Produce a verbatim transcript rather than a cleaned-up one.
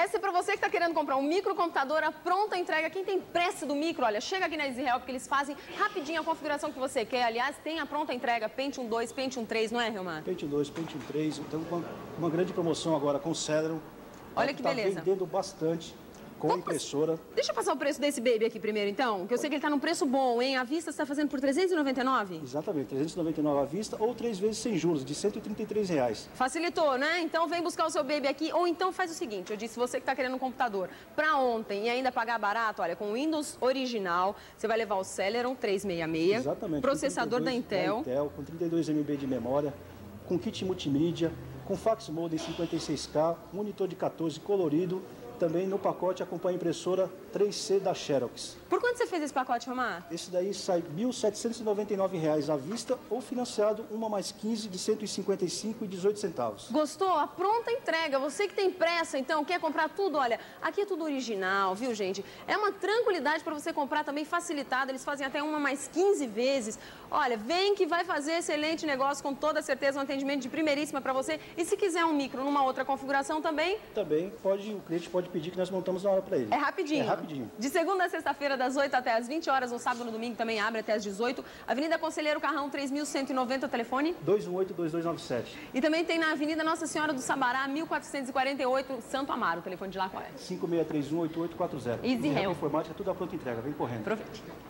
Essa é para você que está querendo comprar um microcomputador, a pronta entrega. Quem tem pressa do micro, olha, chega aqui na EasyHelp, porque eles fazem rapidinho a configuração que você quer. Aliás, tem a pronta entrega Pentium dois, Pentium três, não é, Rilmar? Pentium dois, Pentium três, então uma, uma grande promoção agora com o Celeron. Olha que tá beleza. vendendo bastante. Com a impressora. Deixa eu passar o preço desse baby aqui primeiro, então, que eu sei que ele está num preço bom, hein? À vista você está fazendo por trezentos e noventa e nove reais? Exatamente, trezentos e noventa e nove reais à vista ou três vezes sem juros, de cento e trinta e três reais. Facilitou, né? Então vem buscar o seu baby aqui, ou então faz o seguinte, eu disse, você que está querendo um computador para ontem e ainda pagar barato, olha, com o Windows original, você vai levar o Celeron trezentos e sessenta e seis, exatamente, processador da Intel. da Intel, com trinta e dois megabytes de memória, com kit multimídia, com fax modem cinquenta e seis K, monitor de quatorze colorido. Também no pacote acompanha a impressora três C da Xerox. Por quanto você fez esse pacote, Romar? Esse daí sai mil setecentos e noventa e nove reais à vista ou financiado uma mais quinze de cento e cinquenta e cinco reais e dezoito centavos. Gostou? A pronta entrega. Você que tem pressa, então, quer comprar tudo? Olha, aqui é tudo original, viu, gente? É uma tranquilidade para você comprar também facilitada. Eles fazem até uma mais quinze vezes. Olha, vem que vai fazer excelente negócio, com toda certeza, um atendimento de primeiríssima para você. E se quiser um micro numa outra configuração também? Também pode, o cliente pode pedir que nós montamos na hora para ele. É rapidinho. É rapidinho. De segunda a sexta-feira, das oito até as vinte horas, no sábado e no domingo também abre até as dezoito. Avenida Conselheiro Carrão, três mil cento e noventa, telefone? dois um oito, dois dois nove sete. E também tem na Avenida Nossa Senhora do Sabará, mil quatrocentos e quarenta e oito, Santo Amaro. O telefone de lá qual é? cinco seis três um, oito oito quatro zero. EasyHelp. Informática, tudo à pronta entrega. Vem correndo. Aproveite.